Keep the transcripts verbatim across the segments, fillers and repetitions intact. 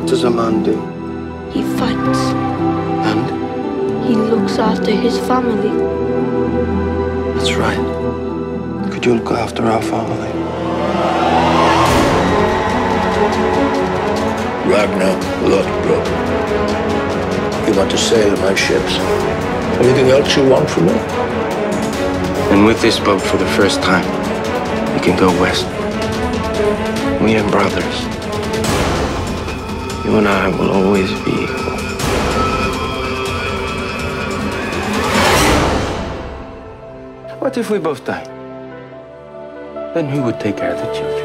does a man do? He fights. And? He looks after his family. That's right. Could you look after our family? Ragnar Lothbrok. You want to sail my ships? Anything else you want from me? And with this boat, for the first time, we can go west. We are brothers. You and I will always be equal. What if we both die? Then who would take care of the children?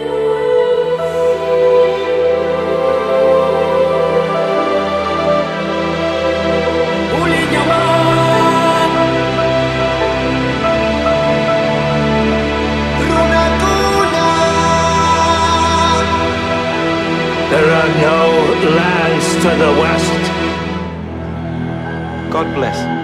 There are no lands to the west. God bless.